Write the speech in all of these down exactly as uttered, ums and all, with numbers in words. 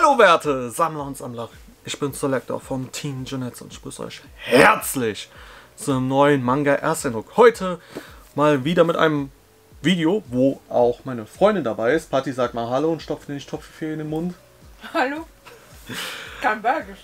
Hallo werte Sammler und Sammler, ich bin Selector vom Team Genetz und ich grüße euch herzlich zum neuen Manga Ersteindruck. Heute mal wieder mit einem Video, wo auch meine Freundin dabei ist. Patti, sagt mal Hallo und stopft nicht Topfifee in den Mund. Hallo? Kein Bergisch.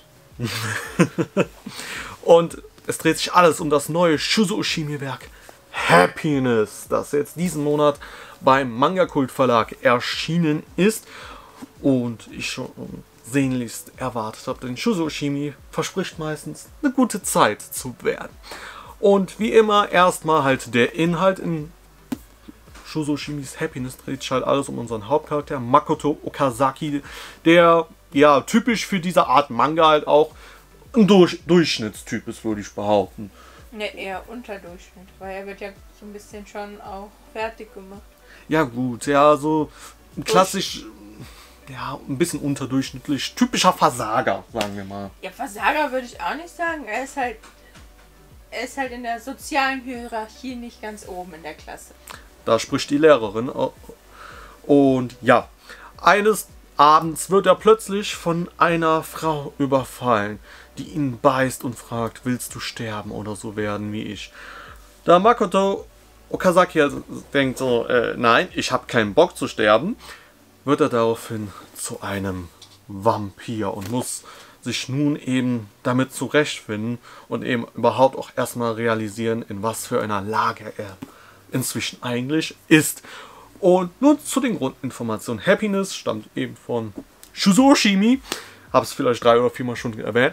Und es dreht sich alles um das neue Shuzo Oshimi-Werk Happiness, das jetzt diesen Monat beim Manga Kult Verlag erschienen ist und ich schon sehnlichst erwartet habe, denn Shuzo Oshimi verspricht meistens eine gute Zeit zu werden. Und wie immer erstmal halt der Inhalt. In Shuzo Oshimis Happiness dreht sich halt alles um unseren Hauptcharakter Makoto Okazaki, der ja typisch für diese Art Manga halt auch ein Durch Durchschnittstyp ist, würde ich behaupten. Ne, eher Unterdurchschnitt, weil er wird ja so ein bisschen schon auch fertig gemacht. Ja gut, ja, so klassisch, ja, ein bisschen unterdurchschnittlich, typischer Versager, sagen wir mal. Ja, Versager würde ich auch nicht sagen, er ist halt, er ist halt in der sozialen Hierarchie nicht ganz oben in der Klasse. Da spricht die Lehrerin. Und ja, eines Abends wird er plötzlich von einer Frau überfallen, die ihn beißt und fragt, willst du sterben oder so werden wie ich? Da Makoto Okazaki also denkt so, äh, nein, ich habe keinen Bock zu sterben, wird er daraufhin zu einem Vampir und muss sich nun eben damit zurechtfinden und eben überhaupt auch erstmal realisieren, in was für einer Lage er inzwischen eigentlich ist. Und nun zu den Grundinformationen. Happiness stammt eben von Shuzo Oshimi, habe es vielleicht drei oder viermal schon erwähnt.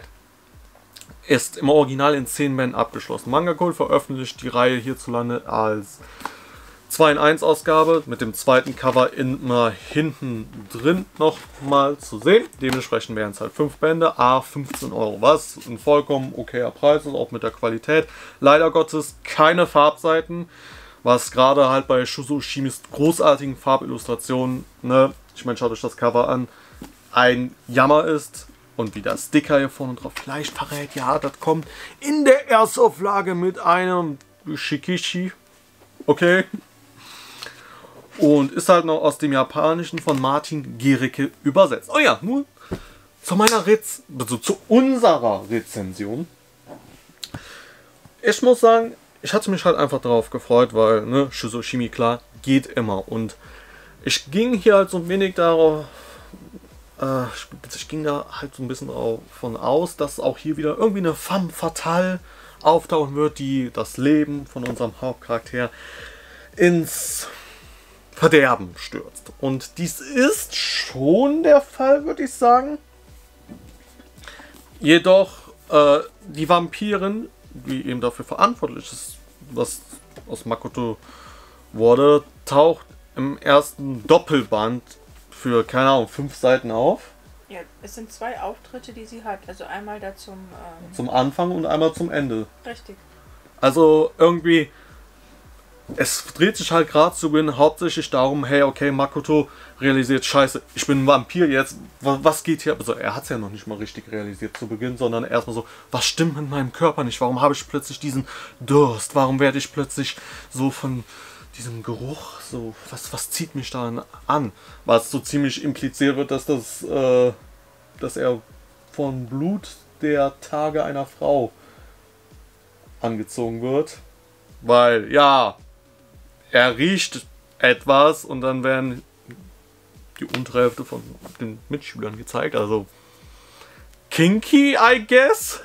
Ist im Original in zehn Bänden abgeschlossen. Manga Kult veröffentlicht die Reihe hierzulande als zwei in eins Ausgabe mit dem zweiten Cover immer hinten drin nochmal zu sehen. Dementsprechend wären es halt fünf Bände, a fünfzehn Euro, was ein vollkommen okayer Preis ist, auch mit der Qualität. Leider Gottes keine Farbseiten, was gerade halt bei Shuzo Oshimis großartigen Farbillustrationen, ne, ich meine, schaut euch das Cover an, ein Jammer ist. Und wie der Sticker hier vorne drauf vielleicht verrät, ja, das kommt in der Erstauflage mit einem Shikishi. Okay. Und ist halt noch aus dem Japanischen von Martin Gericke übersetzt. Oh ja, nun zu meiner Rez also zu unserer Rezension. Ich muss sagen, ich hatte mich halt einfach darauf gefreut, weil, ne, Shuzo Oshimi, klar, geht immer. Und ich ging hier halt so ein wenig darauf, äh, ich, ich ging da halt so ein bisschen davon aus, dass auch hier wieder irgendwie eine femme fatale auftauchen wird, die das Leben von unserem Hauptcharakter ins Verderben stürzt. Und dies ist schon der Fall, würde ich sagen. Jedoch äh, die Vampirin, die eben dafür verantwortlich ist, was aus Makoto wurde, taucht im ersten Doppelband für, keine Ahnung, fünf Seiten auf. Ja, es sind zwei Auftritte, die sie hat. Also einmal da zum... Ähm Zum Anfang und einmal zum Ende. Richtig. Also irgendwie, es dreht sich halt gerade zu Beginn hauptsächlich darum, hey, okay, Makoto realisiert, scheiße, ich bin ein Vampir jetzt, was geht hier? Also er hat es ja noch nicht mal richtig realisiert zu Beginn, sondern erstmal so, was stimmt mit meinem Körper nicht? Warum habe ich plötzlich diesen Durst? Warum werde ich plötzlich so von diesem Geruch, so, was, was zieht mich da an? Was so ziemlich impliziert wird, dass das, äh, dass er von Blut der Tage einer Frau angezogen wird. Weil, ja, er riecht etwas und dann werden die untere Hälfte von den Mitschülern gezeigt. Also kinky, I guess.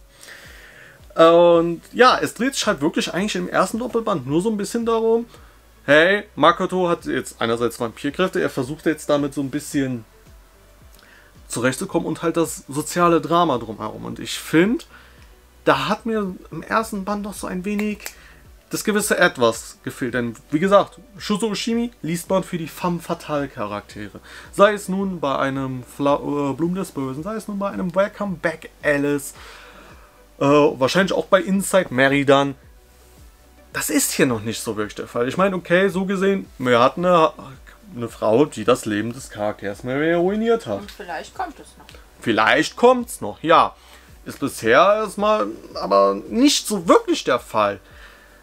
Und ja, es dreht sich halt wirklich eigentlich im ersten Doppelband nur so ein bisschen darum, hey, Makoto hat jetzt einerseits Vampirkräfte, er versucht jetzt damit so ein bisschen zurechtzukommen und halt das soziale Drama drumherum. Und ich finde, da hat mir im ersten Band doch so ein wenig das gewisse Etwas gefehlt. Denn wie gesagt, Shuzo Oshimi liest man für die femme fatale Charaktere. Sei es nun bei einem Fla äh, Blumen des Bösen, sei es nun bei einem Welcome Back Alice, äh, wahrscheinlich auch bei Inside Mary dann. Das ist hier noch nicht so wirklich der Fall. Ich meine, okay, so gesehen, wir hatten eine, eine Frau, die das Leben des Charakters Mary ruiniert hat. Und vielleicht kommt es noch. Vielleicht kommt es noch, ja. Ist bisher erstmal aber nicht so wirklich der Fall.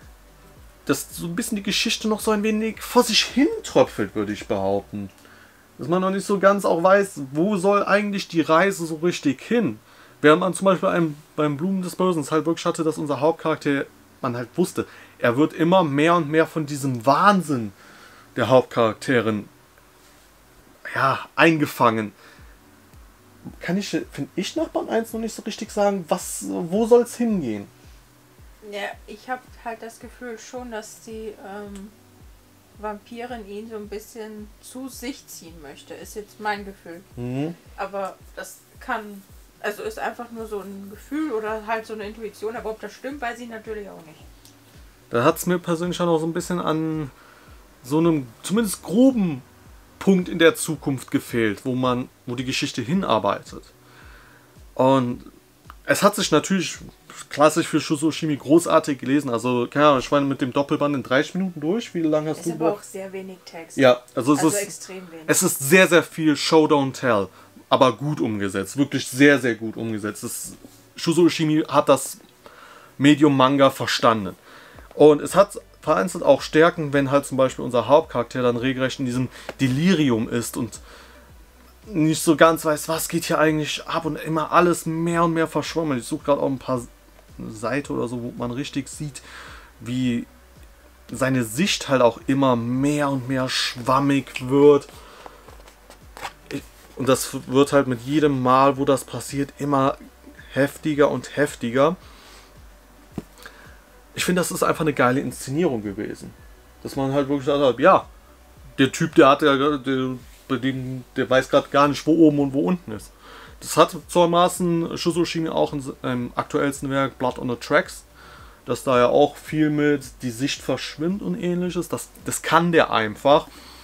Dass so ein bisschen die Geschichte noch so ein wenig vor sich hin tröpfelt, würde ich behaupten. dass man noch nicht so ganz auch weiß, wo soll eigentlich die Reise so richtig hin. Während man zum Beispiel einem, beim Blumen des Bösen halt wirklich hatte, dass unser Hauptcharakter, man halt wusste, er wird immer mehr und mehr von diesem Wahnsinn der Hauptcharakterin ja, eingefangen. Kann ich, finde ich nach Band eins noch nicht so richtig sagen, was, wo soll es hingehen? Ja, ich habe halt das Gefühl schon, dass die ähm, Vampirin ihn so ein bisschen zu sich ziehen möchte. Ist jetzt mein Gefühl. Mhm. Aber das kann, also ist einfach nur so ein Gefühl oder halt so eine Intuition. Aber ob das stimmt, weiß ich natürlich auch nicht. Da hat es mir persönlich auch so ein bisschen an so einem zumindest groben Punkt in der Zukunft gefehlt, wo man, wo die Geschichte hinarbeitet. Und es hat sich natürlich klassisch für Shuzo Oshimi großartig gelesen. Also, keine Ahnung, ich war mit dem Doppelband in dreißig Minuten durch. Wie lange hast ist du aber gebraucht? Auch sehr wenig Text. Ja, also es also ist extrem wenig. Es ist sehr, sehr viel Show Don't Tell, aber gut umgesetzt. Wirklich sehr, sehr gut umgesetzt. Das, Shuzo Oshimi hat das Medium Manga verstanden. Und es hat vereinzelt auch Stärken, wenn halt zum Beispiel unser Hauptcharakter dann regelrecht in diesem Delirium ist und nicht so ganz weiß, was geht hier eigentlich ab und immer alles mehr und mehr verschwommen. Ich suche gerade auch ein paar Seiten oder so, wo man richtig sieht, wie seine Sicht halt auch immer mehr und mehr schwammig wird. Und das wird halt mit jedem Mal, wo das passiert, immer heftiger und heftiger. Ich finde, das ist einfach eine geile Inszenierung gewesen. Dass man halt wirklich gesagt hat, ja, der Typ, der hat ja, der, bei dem, der weiß gerade gar nicht, wo oben und wo unten ist. Das hat zuermaßen Shuzo Oshimi auch im ähm, aktuellsten Werk Blood on the Tracks, dass da ja auch viel mit die Sicht verschwimmt und ähnliches. Das, das kann der einfach.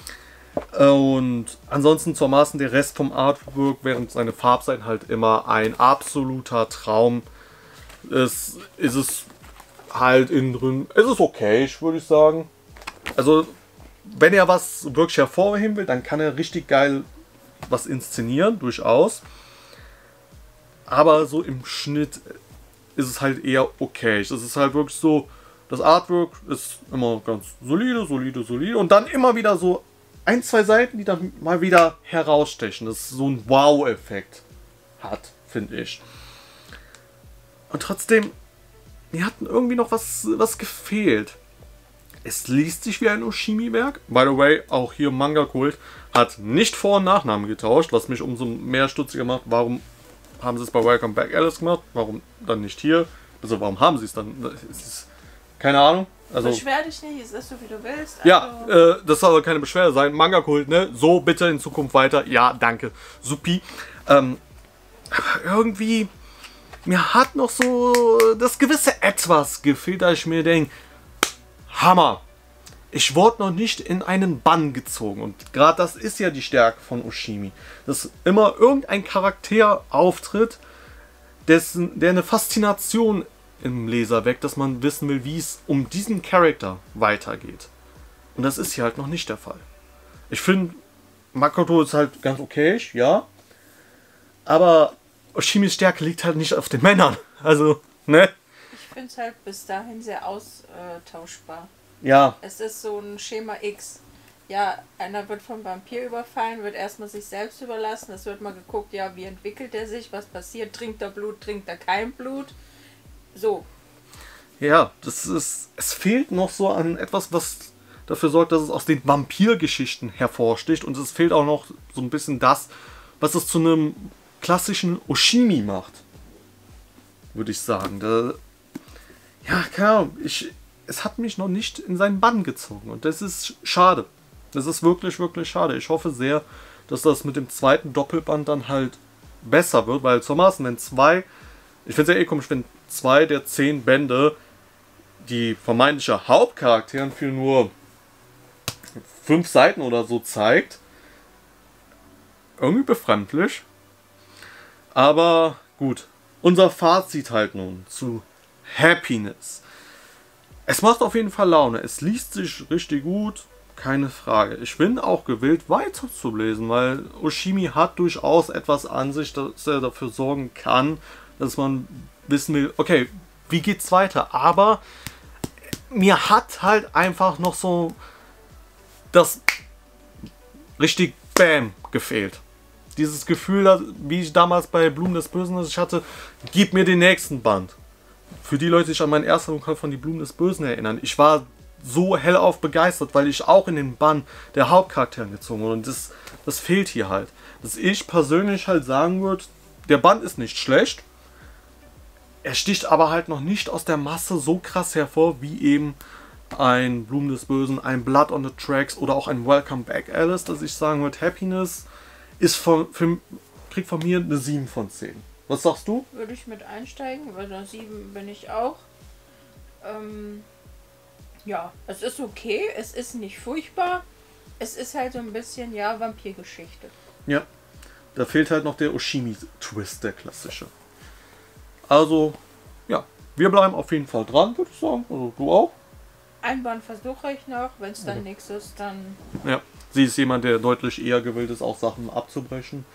Und ansonsten zuermaßen der Rest vom Artwork, während seine Farbseiten halt immer ein absoluter Traum ist, ist es halt innen drin, ist es okay, würde ich sagen. Also, wenn er was wirklich hervorheben will, dann kann er richtig geil was inszenieren, durchaus. Aber so im Schnitt ist es halt eher okay. Es ist halt wirklich so, das Artwork ist immer ganz solide, solide, solide. Und dann immer wieder so ein, zwei Seiten, die dann mal wieder herausstechen. Das so ein Wow-Effekt hat, finde ich. Und trotzdem, mir hat irgendwie noch was, was gefehlt. Es liest sich wie ein Oshimi-Werk. By the way, auch hier Manga Kult hat nicht Vor- und Nachnamen getauscht, was mich umso mehr stutziger macht. Warum haben sie es bei Welcome Back Alice gemacht? Warum dann nicht hier? Also warum haben sie es dann? Es ist, keine Ahnung. Also, Beschwer dich nicht, ist das so wie du willst. Also ja, äh, das soll aber keine Beschwerde sein. Manga Kult, ne? So bitte in Zukunft weiter. Ja, danke. Supi. Ähm, aber irgendwie, mir hat noch so das gewisse Etwas gefehlt, da ich mir denke, Hammer. Ich wurde noch nicht in einen Bann gezogen. Und gerade das ist ja die Stärke von Oshimi. Dass immer irgendein Charakter auftritt, dessen, der eine Faszination im Leser weckt, dass man wissen will, wie es um diesen Charakter weitergeht. Und das ist hier halt noch nicht der Fall. Ich finde, Makoto ist halt ganz okay, ja. Aber Oshimis Stärke liegt halt nicht auf den Männern. Also, ne? Ich finde es halt bis dahin sehr austauschbar. Ja. Es ist so ein Schema X. Ja, einer wird vom Vampir überfallen, wird erstmal sich selbst überlassen. Es wird mal geguckt, ja, wie entwickelt er sich, was passiert, trinkt er Blut, trinkt er kein Blut. So. Ja, das ist. Es fehlt noch so an etwas, was dafür sorgt, dass es aus den Vampirgeschichten hervorsticht. Und es fehlt auch noch so ein bisschen das, was es zu einem klassischen Oshimi macht. Würde ich sagen. Da, ja, keine Ahnung. Ich, es hat mich noch nicht in seinen Bann gezogen. Und das ist schade. Das ist wirklich, wirklich schade. Ich hoffe sehr, dass das mit dem zweiten Doppelband dann halt besser wird. Weil zuermaßen, wenn zwei... Ich finde es ja eh komisch, wenn zwei der zehn Bände die vermeintliche Hauptcharakteren für nur fünf Seiten oder so zeigt. Irgendwie befremdlich. Aber gut. Unser Fazit halt nun zu Happiness. Es macht auf jeden Fall Laune. Es liest sich richtig gut. Keine Frage. Ich bin auch gewillt, weiter zu lesen, weil Oshimi hat durchaus etwas an sich, dass er dafür sorgen kann, dass man wissen will, okay, wie geht's weiter? Aber mir hat halt einfach noch so das richtig Bam, gefehlt. Dieses Gefühl, wie ich damals bei Blumen des Bösen ich hatte, gib mir den nächsten Band. Für die Leute, die sich an meinen ersten Rückkauf von Die Blumen des Bösen erinnern, ich war so hellauf begeistert, weil ich auch in den Bann der Hauptcharaktere gezogen wurde. Und das, das fehlt hier halt. Dass ich persönlich halt sagen würde, der Band ist nicht schlecht. Er sticht aber halt noch nicht aus der Masse so krass hervor, wie eben ein Blumen des Bösen, ein Blood on the Tracks oder auch ein Welcome Back Alice, dass ich sagen würde, Happiness ist von, für, kriegt von mir eine sieben von zehn. Was sagst du? Würde ich mit einsteigen, weil da sieben bin ich auch. Ähm, ja, es ist okay, es ist nicht furchtbar. Es ist halt so ein bisschen, ja, Vampirgeschichte. Ja, da fehlt halt noch der Oshimi-Twist, der klassische. Also, ja, wir bleiben auf jeden Fall dran, würde ich sagen. Also, du auch? Ein Band versuche ich noch, wenn es dann Okay. nichts ist, dann... Ja, sie ist jemand, der deutlich eher gewillt ist, auch Sachen abzubrechen.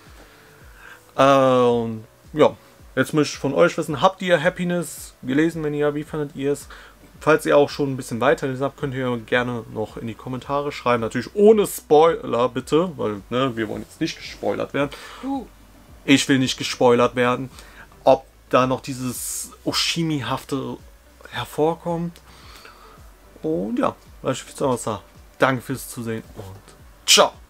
Ähm, ja, jetzt möchte ich von euch wissen, habt ihr Happiness gelesen? Wenn ja, wie fandet ihr es? Falls ihr auch schon ein bisschen weiter gelesen habt, könnt ihr gerne noch in die Kommentare schreiben. Natürlich ohne Spoiler, bitte, weil ne, wir wollen jetzt nicht gespoilert werden. Du, Ich will nicht gespoilert werden. Ob da noch dieses Oshimi-hafte hervorkommt. Und ja, was ich jetzt auch sagen. Danke fürs Zusehen und ciao.